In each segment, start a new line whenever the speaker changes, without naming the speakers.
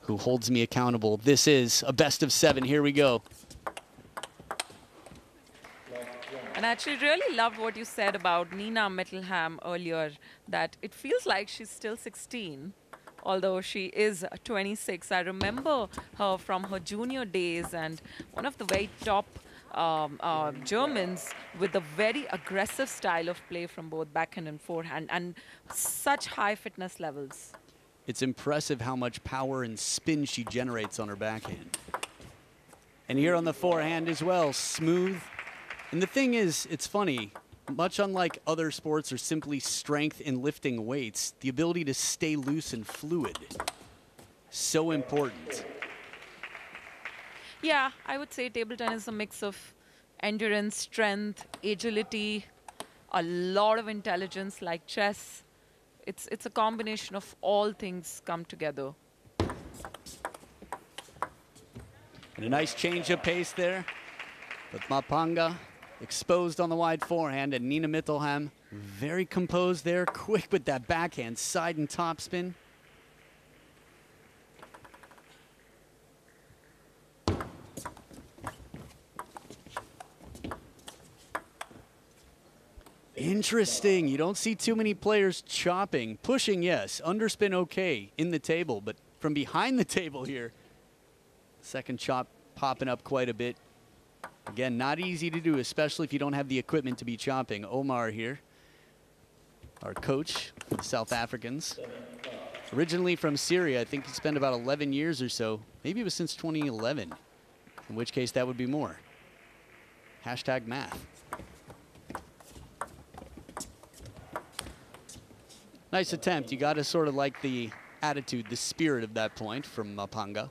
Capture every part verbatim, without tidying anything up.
who holds me accountable. This is a best of seven. Here we go.
And I actually really loved what you said about Nina Mittelham earlier, that it feels like she's still sixteen, although she is twenty-six. I remember her from her junior days, and one of the very top um, uh, Germans with a very aggressive style of play from both backhand and forehand, and such high fitness levels.
It's impressive how much power and spin she generates on her backhand. And here on the forehand as well, smooth. And the thing is, it's funny, much unlike other sports or simply strength in lifting weights, the ability to stay loose and fluid, so important.
Yeah, I would say table tennis is a mix of endurance, strength, agility, a lot of intelligence like chess. It's, it's a combination of all things come together.
And a nice change of pace there. But Mapanga exposed on the wide forehand, and Nina Mittelham very composed there, quick with that backhand side and top spin. Interesting. You don't see too many players chopping. Pushing, yes. Underspin, okay, in the table. But from behind the table here, second chop popping up quite a bit. Again, not easy to do, especially if you don't have the equipment to be chopping. Omar here, our coach for the South Africans. Originally from Syria, I think he spent about eleven years or so. Maybe it was since twenty eleven, in which case that would be more. Hashtag math. Nice attempt. You got to sort of like the attitude, the spirit of that point from Mapanga.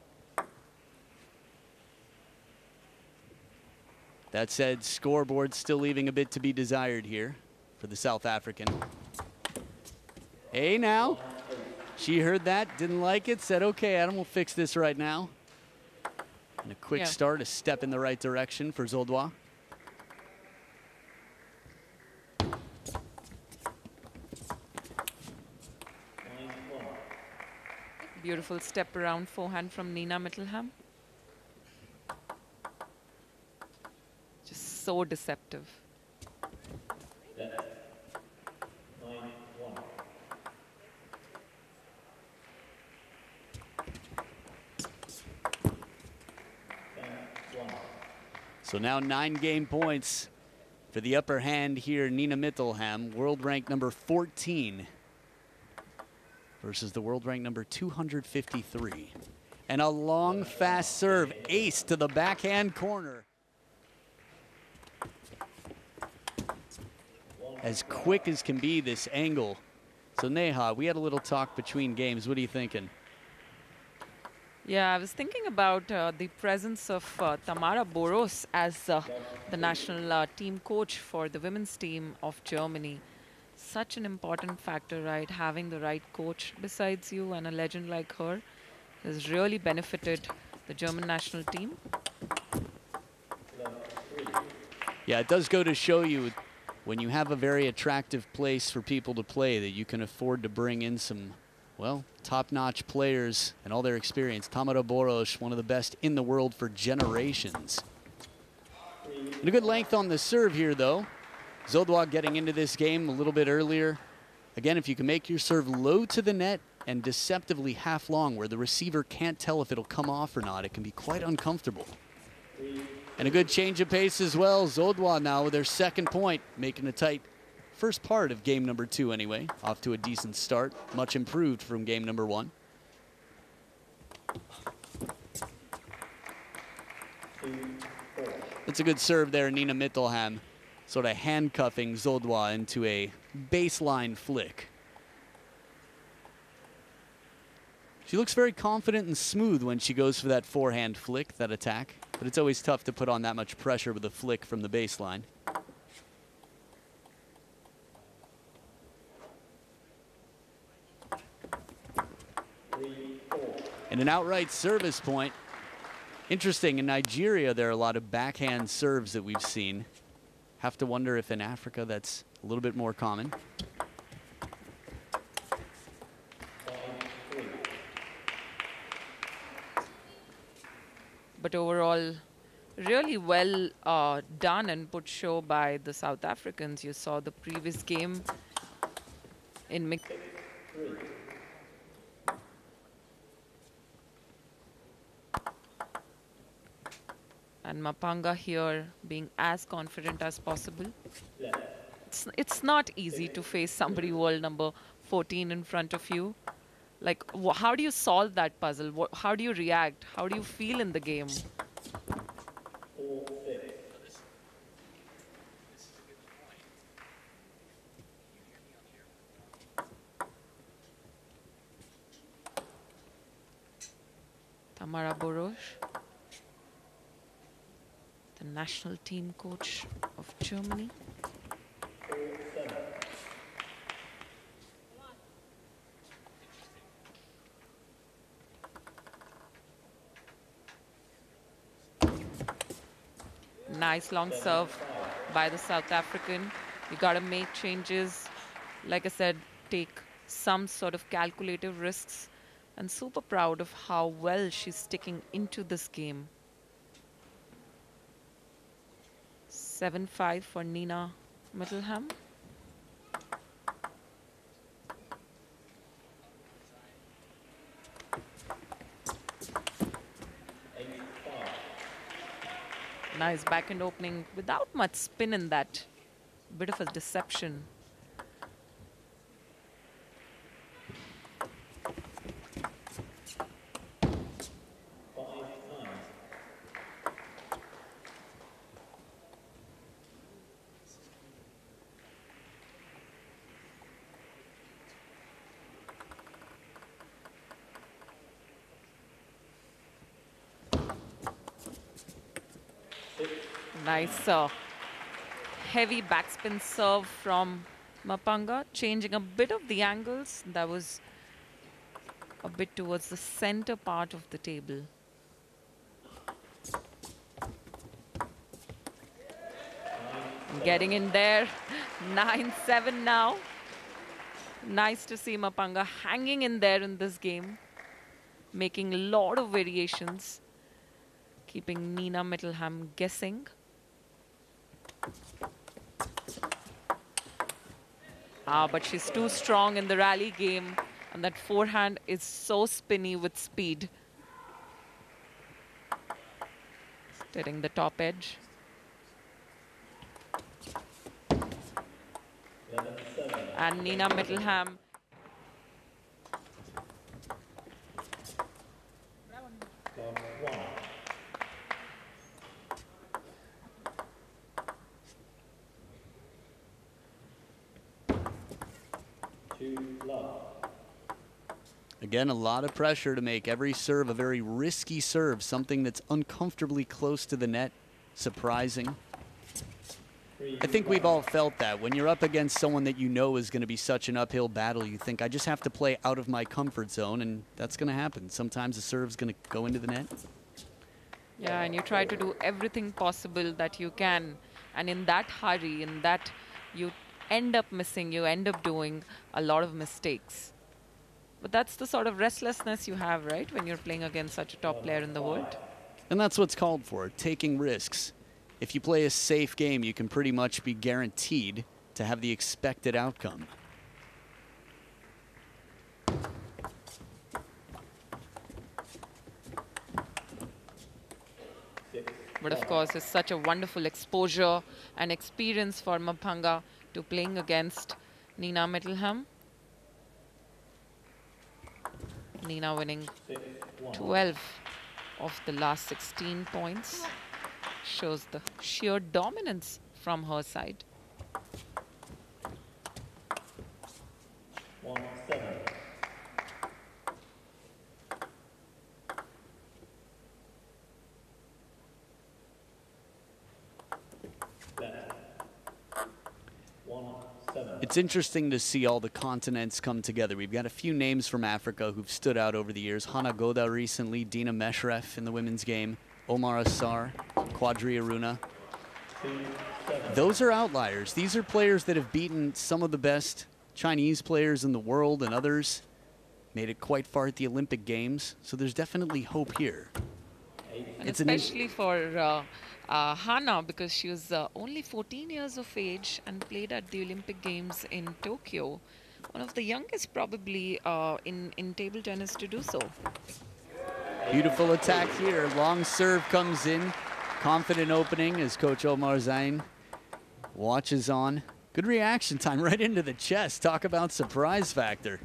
That said, scoreboard still leaving a bit to be desired here for the South African. Hey now, she heard that, didn't like it, said, okay, Adam, we'll fix this right now. And a quick
Yeah.
start, a step in the right direction for Zodwa.
Beautiful step around forehand from Nina Mittelham. Just so deceptive.
So now nine game points for the upper hand here, Nina Mittelham, world rank number fourteen versus the world rank number two hundred fifty-three. And a long, fast serve, ace to the backhand corner. As quick as can be, this angle. So Neha, we had a little talk between games. What are you thinking?
Yeah, I was thinking about uh, the presence of uh, Tamara Boros as uh, the national uh, team coach for the women's team of Germany. Such an important factor, right? Having the right coach besides you and a legend like her has really benefited the German national team.
Yeah, it does go to show you when you have a very attractive place for people to play that you can afford to bring in some, well, top-notch players and all their experience. Tamara Boros, one of the best in the world for generations. And a good length on the serve here, though. Zodwa getting into this game a little bit earlier. Again, if you can make your serve low to the net and deceptively half long where the receiver can't tell if it'll come off or not, it can be quite uncomfortable. And a good change of pace as well. Zodwa now with their second point, making a tight first part of game number two anyway. Off to a decent start, much improved from game number one. It's a good serve there, Nina Mittelham, sort of handcuffing Zodwa into a baseline flick. She looks very confident and smooth when she goes for that forehand flick, that attack. But it's always tough to put on that much pressure with a flick from the baseline. And an outright service point. Interesting, in Nigeria there are a lot of backhand serves that we've seen. Have to wonder if in Africa that's a little bit more common.
But overall, really well uh, done and put show by the South Africans. You saw the previous game in mix. And Mapanga here being as confident as possible. It's, it's not easy to face somebody world number fourteen in front of you. Like, wh how do you solve that puzzle? Wh how do you react? How do you feel in the game? Tamara Borosh, the national team coach of Germany. Nice long serve by the South African. You got to make changes. Like I said, take some sort of calculative risks. And super proud of how well she's sticking into this game. seven five for Nina Mittelham. Nice backhand opening without much spin in that. Bit of a deception. Nice uh, heavy backspin serve from Mapanga, changing a bit of the angles. That was a bit towards the center part of the table. Getting in there, nine seven now. Nice to see Mapanga hanging in there in this game, making a lot of variations, keeping Nina Mittelham guessing. Ah, but she's too strong in the rally game, and that forehand is so spinny with speed. Hitting the top edge. And Nina Mittelham.
Again, a lot of pressure to make every serve a very risky serve, something that's uncomfortably close to the net. Surprising. I think we've all felt that. When you're up against someone that you know is going to be such an uphill battle, you think, I just have to play out of my comfort zone, and that's going to happen. Sometimes the serve's going to go into the net.
Yeah, and you try to do everything possible that you can. And in that hurry, in that, you end up missing, you end up doing a lot of mistakes. But that's the sort of restlessness you have, right, when you're playing against such a top player in the world.
And that's what's called for, taking risks. If you play a safe game, you can pretty much be guaranteed to have the expected outcome.
But of course, it's such a wonderful exposure and experience for Mapanga to playing against Nina Mittelham. Nina winning twelve of the last sixteen points. Shows the sheer dominance from her side.
One, seven.
It's interesting to see all the continents come together. We've got a few names from Africa who've stood out over the years. Hana Goda recently, Dina Meshref in the women's game, Omar Assar, Quadri Aruna. Those are outliers. These are players that have beaten some of the best Chinese players in the world and others. Made it quite far at the Olympic Games, so there's definitely hope here.
And
It's an in-
especially for uh, uh, Hana, because she was uh, only fourteen years of age and played at the Olympic Games in Tokyo. One of the youngest probably uh, in, in table tennis to do so.
Beautiful attack here. Long serve comes in. Confident opening as Coach Omar Zain watches on. Good reaction time right into the chest. Talk about surprise factor.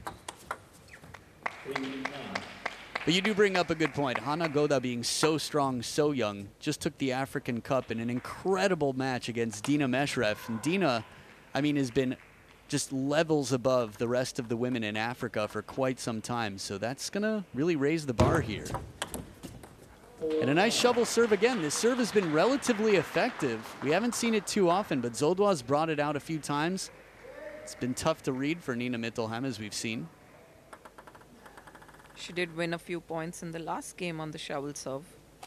But you do bring up a good point. Hana Goda, being so strong, so young, just took the African Cup in an incredible match against Dina Meshref. And Dina, I mean, has been just levels above the rest of the women in Africa for quite some time. So that's going to really raise the bar here. And a nice shovel serve again. This serve has been relatively effective. We haven't seen it too often, but Zodwa's brought it out a few times. It's been tough to read for Nina Mittelham, as we've seen.
She did win a few points in the last game on the shovel serve.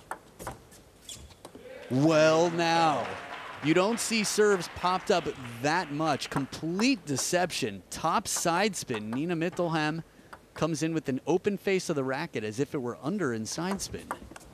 Well, now, you don't see serves popped up that much. Complete deception. Top side spin. Nina Mittelham comes in with an open face of the racket as if it were under in side spin.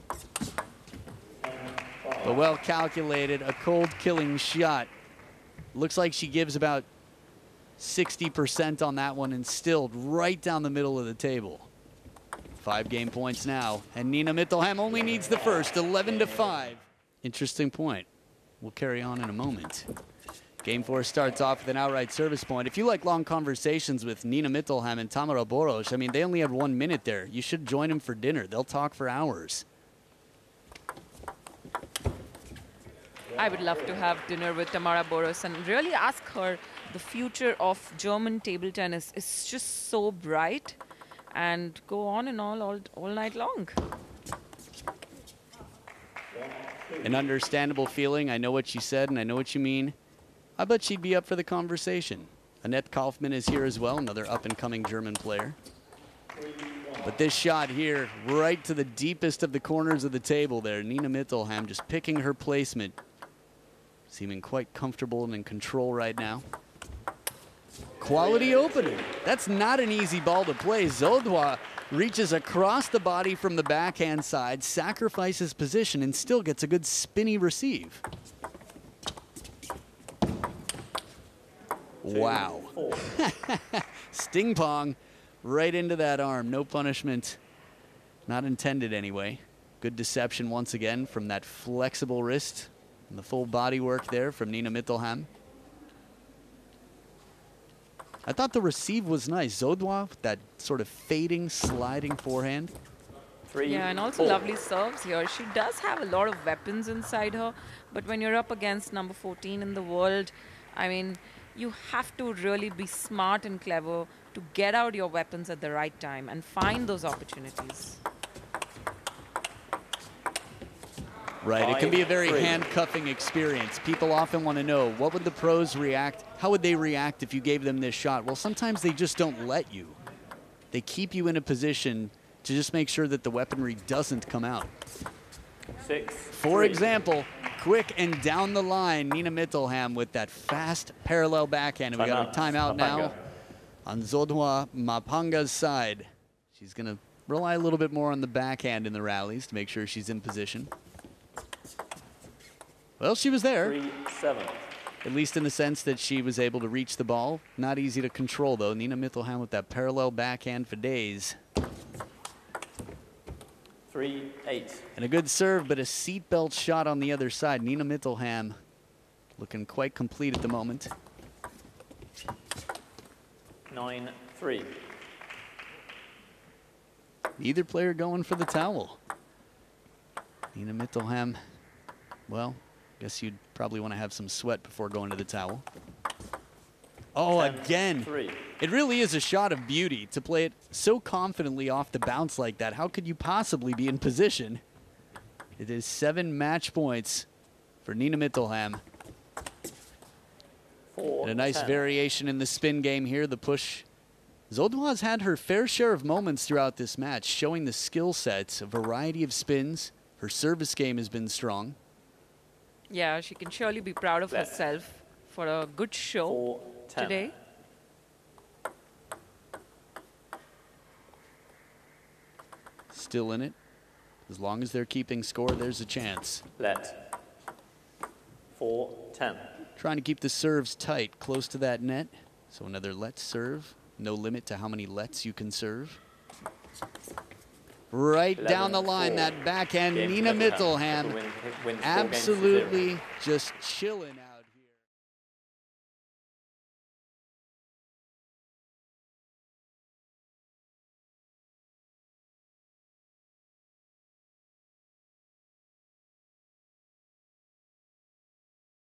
But well calculated, a cold killing shot. Looks like she gives about sixty percent on that one and stilled right down the middle of the table. Five game points now, and Nina Mittelham only needs the first, eleven to five. Interesting point. We'll carry on in a moment. Game four starts off with an outright service point. If you like long conversations with Nina Mittelham and Tamara Boros, I mean, they only have one minute there. You should join them for dinner. They'll talk for hours.
I would love to have dinner with Tamara Boros and really ask her. The future of German table tennis is just so bright, and go on and all, all, all night long.
An understandable feeling. I know what you said, and I know what you mean. I bet she'd be up for the conversation. Annette Kaufmann is here as well, another up-and-coming German player. But this shot here, right to the deepest of the corners of the table there. Nina Mittelham just picking her placement. Seeming quite comfortable and in control right now. Quality opening. That's not an easy ball to play. Zodwa reaches across the body from the backhand side, sacrifices position, and still gets a good spinny receive. Wow. Sting pong right into that arm. No punishment. Not intended anyway. Good deception once again from that flexible wrist. And the full body work there from Nina Mittelham. I thought the receive was nice. Zodwa, that sort of fading, sliding forehand.
Three, yeah, and also four. Lovely serves here. She does have a lot of weapons inside her, but when you're up against number fourteen in the world, I mean, you have to really be smart and clever to get out your weapons at the right time and find those opportunities.
Right,
Five,
it can be a very
three.
handcuffing experience. People often want to know, what would the pros react? How would they react if you gave them this shot? Well, sometimes they just don't let you. They keep you in a position to just make sure that the weaponry doesn't come out.
Six,
For
three.
example, quick and down the line, Nina Mittelham with that fast parallel backhand. And we got a timeout now on Zodwa Mapanga's side. She's going to rely a little bit more on the backhand in the rallies to make sure she's in position. Well, she was there.
Three, seven.
At least in the sense that she was able to reach the ball. Not easy to control, though. Nina Mittelham with that parallel backhand for days.
Three, eight.
And a good serve, but a seatbelt shot on the other side. Nina Mittelham looking quite complete at the moment.
Nine, three.
Neither player going for the towel. Nina Mittelham, well, guess you'd probably want to have some sweat before going to the towel. Oh,
Ten,
again.
Three.
It really is a shot of beauty to play it so confidently off the bounce like that. How could you possibly be in position? It is seven match points for Nina Mittelham.
Four,
and a nice
ten.
variation in the spin game here. The push. Zodwa's had her fair share of moments throughout this match, showing the skill sets, a variety of spins. Her service game has been strong.
Yeah, she can surely be proud of
Left.
herself for a good show
Four, ten.
today.
Still in it. As long as they're keeping score, there's a chance.
Let. four ten.
Trying to keep the serves tight, close to that net. So another let serve. No limit to how many lets you can serve. Right down the line,
four.
that backhand,
Game
Nina
Mittelham.
Mittelham,
Win- wins four games to zero.
absolutely just chilling out.